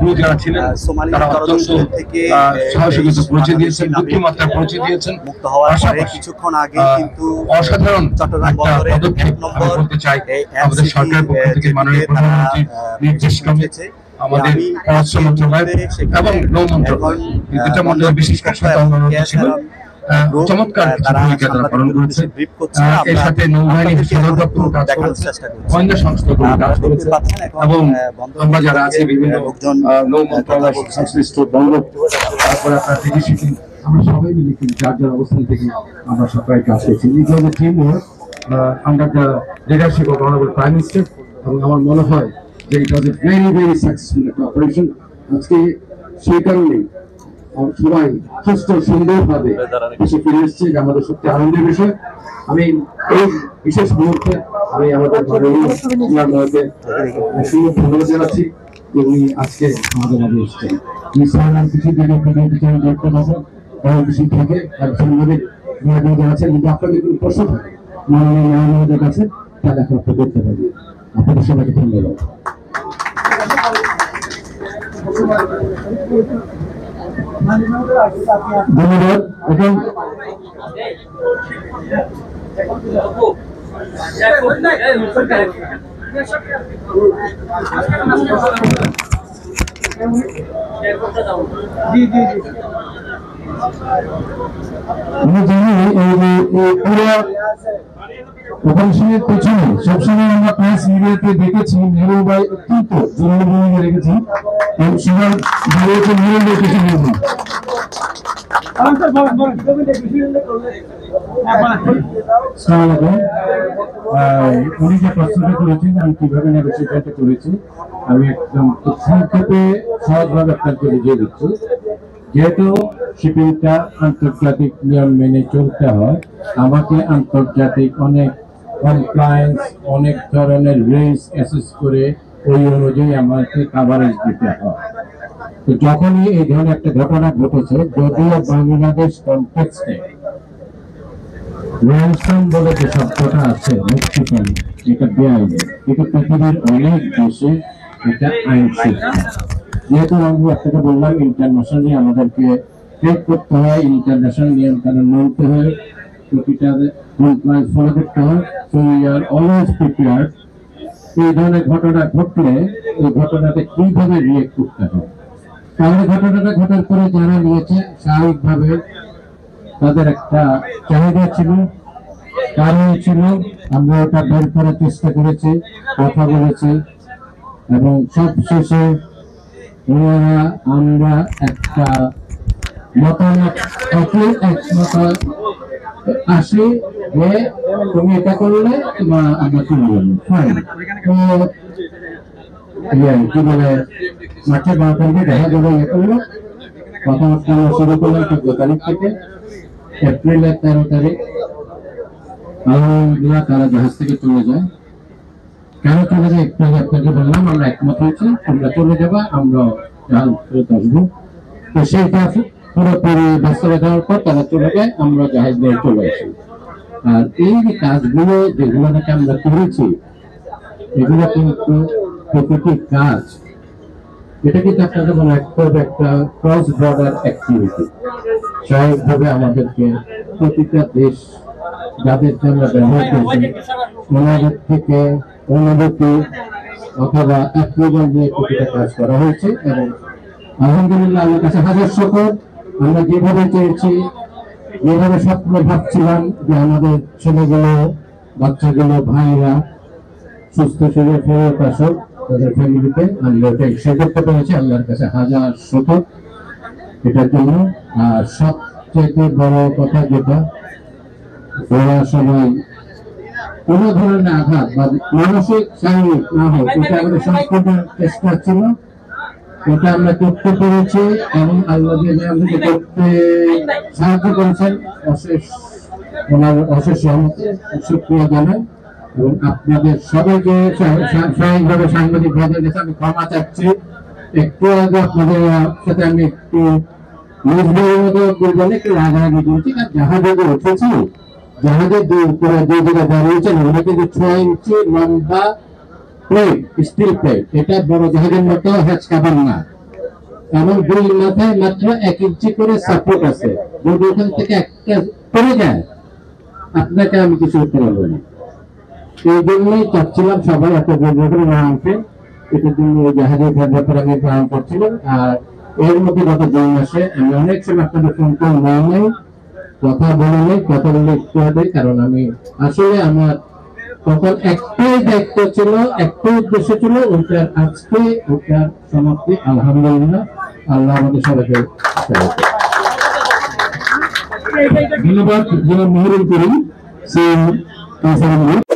Crew যারা ছিলেন তারা অত্যন্ত সাহসিকতা পরিচয় দিয়েছেন, বুদ্ধিমত্তা পরিচয় দিয়েছেন। মুক্ত হওয়ার পরে কিছুক্ষণ আগে কিন্তু অসাধারণ চট্টগ্রাম একটা পদক্ষেপ আমি বলতে চাই আমাদের সরকারের পক্ষ থেকে, মাননীয় প্রধানমন্ত্রীর নির্দেশক্রমে আমাদের পররাষ্ট্র মন্ত্রণালয় এবং নৌ মন্ত্রণালয় দুটা মন্ত্রণালয় বিশেষ করে ছিল চমৎকার ভূমিকা তারা পালন করেছে। এর সাথে নৌবাহিনী সদর দপ্তর কাজ করেছে, গোয়েন্দা সংস্থাগুলো কাজ করেছে এবং আমরা যারা আছি বিভিন্ন নৌ মন্ত্রণালয় সংশ্লিষ্ট বন্দর, তারপরে আপনার ডিজিসিপি, আমরা সবাই মিলে কিন্তু যার যার অবস্থান থেকে আমরা সবাই কাজ করছি। It was a team work under the leadership of honourable prime minister, এবং আমার মনে হয় যে it was a very very successful একটা অপারেশন। আজকে সেই কারণেই সবাই সুস্থ সুন্দরভাবে দেশে ফিরে এসছে, যে আমাদের সত্যি আনন্দের বিষয়। আমি এই বিশেষ মুহূর্তে আমি আমাদের ধন্যবাদ জানাচ্ছি যে উনি আজকে আমাদের মাঝে এসছেন। কিছু দেখতে পাবেন কিছু থেকে সাংবাদিক জানাচ্ছেন, কিন্তু আপনাদের কোনো প্রশ্ন থাকে মাননীয় ন্যায়ালয়ের কাছে তাহলে এখন আপনি করতে পারবেন। আপনাদের সবাইকে ধন্যবাদ। ধন্যবাদ। এখন আমি জানি অপারেশনের পেছনে সবসময় আমরা প্রেস মিডিয়াতে দেখেছি মেহুল ভাই অত্যন্ত জরুরি ভূমিকা রেখেছি এবং সবার দাঁড়িয়েছে মেহুল ভাই কিছু বলবেন। উনি যে প্রশ্নটা করেছেন আমি কিভাবে নেগোসিয়েশনটা করেছি, আমি একদম খুব সংক্ষেপে সহজভাবে আপনাকে বুঝিয়ে দিচ্ছি। যেহেতু শিপিংটা আন্তর্জাতিক নিয়ম মেনে চলতে হয়, আমাকে আন্তর্জাতিক অনেক কমপ্লায়েন্স, অনেক ধরনের রিস্ক অ্যাসেস করে ওই অনুযায়ী আমাকে কাভারেজ দিতে হয়। তো যখনই এই ধরনের একটা ঘটনা ঘটেছে, যদিও বাংলাদেশ কনটেক্সটে র্যানসম বলে যে শব্দটা আছে মুক্তিপণ, এটা বেআইনি, এটা পৃথিবীর অনেক দেশে এটা আইন শিক্ষা। যেহেতু আমি আপনাকে বললাম ইন্টারন্যাশনালি আমাদেরকে ট্রেড করতে হয়, ইন্টারন্যাশনাল নিয়ম কানুন মানতে হয়, প্রতিটা কমপ্লায়েন্স ফলো করতে হয়। So we are always prepared এই ধরনের ঘটনা ঘটলে এই ঘটনাতে কিভাবে রিয়েক্ট করতে হয়। তাহলে ঘটনাটা ঘটার পরে যারা নিয়েছে স্বাভাবিকভাবে তাদের একটা চাহিদা ছিল, কারণ ছিল, আমরা ওটা বের করার চেষ্টা করেছি, কথা বলেছি এবং সব শেষে আমরা একটা মতামত একমত আসি যে তুমি এটা করলে আমরা কি বলবো কি বলে মাঠে বারোটাকে দেখা যাবে ইয়ে করলো কথাবার্তা শুরু করলাম 14 তারিখ থেকে। এপ্রিলের 13 তারিখ আলহামদুলিল্লাহ তারা জাহাজ থেকে চলে যায়। কেন চলে যায় একটু আগে আপনাকে বললাম, আমরা একমত হয়েছি তোমরা চলে যাবা, আমরা জাহাজ ফেরত আসবো। তো সেইটা পুরোপুরি বাস্তবায়ন হওয়ার পর তারা চলে যায়, আমরা জাহাজ নিয়ে চলে আসি। আর এই যে কাজগুলো যেগুলো নাকি আমরা করেছি, এগুলো কিন্তু প্রতিটি কাজ, এটা কিন্তু আপনাকে মনে রাখতে হবে একটা ক্রস বর্ডার অ্যাক্টিভিটি। স্বাভাবিকভাবে আমাদেরকে প্রতিটা দেশ যাদেরকে আমরা ব্যবহার করছি ওনাদের থেকে অনুমতি অথবা অ্যাপ্রুভাল নিয়ে প্রতিটা কাজ করা হয়েছে এবং আলহামদুলিল্লাহ আমার কাছে হাজার শুকর। আমরা যেভাবে চেয়েছি, যেভাবে স্বপ্ন ভাবছিলাম যে আমাদের ছেলেগুলো, বাচ্চাগুলো, ভাইরা সুস্থ শরীরে ফেরত আসুক তাদের ফ্যামিলিতে, আমরা ওটাই সে করতে পেরেছি। আল্লাহর কাছে হাজার শুকর এটার জন্য। আর সবচেয়ে বড় কথা যেটা, ওরা সবাই কোন ধরনের আঘাত বা মানসিক শারীরিক না হোক, এটা আমাদের সম্পূর্ণ চেষ্টা ছিল, ওটা আমরা করতে পেরেছি এবং আল্লাহ আমাদেরকে করতে সাহায্য করেছেন। অশেষ ওনার অশেষ সহমতে শুকরিয়া জানাই এবং আপনাদের সবাইকে স্বাভাবিকভাবে সাংবাদিক ভাইদের কাছে আমি ক্ষমা চাচ্ছি। একটু আগে আপনাদের সাথে আমি একটু বলবেন একটু রাগারাগি করেছি, কারণ জাহাজে উঠেছি, জাহাজের যে জায়গায় দাঁড়িয়েছেন ওটা কিন্তু 6 ইঞ্চি লম্বা প্লেট, স্টিল প্লেট, এটা বড় জাহাজের মতো হ্যাচ কাবার না। এবং দুই মাথায় মাত্র 1 ইঞ্চি করে সাপোর্ট আছে, যদি ওখান থেকে একটা পড়ে যায় আপনাকে আমি কিছু করতে পারবো না। এই জন্যই চাচ্ছিলাম সবাই এত করে না আসে, এটার জন্য ওই জাহাজের ব্যাপারে আমি প্ল্যান করছিলাম। আর এর মধ্যে গত 2 মাসে আমি অনেক সময় আপনাদের ফোন কল নেই, কথা বলে নেই, কথা বলে একটু হবে, কারণ আমি আসলে আমার তখন একটাই দায়িত্ব ছিল, একটাই উদ্দেশ্য ছিল, ওইটার আজকে ওইটার সমাপ্তি আলহামদুলিল্লাহ। আল্লাহ আমাদের সবাইকে ধন্যবাদ। জনাব মেহেরুল করিম।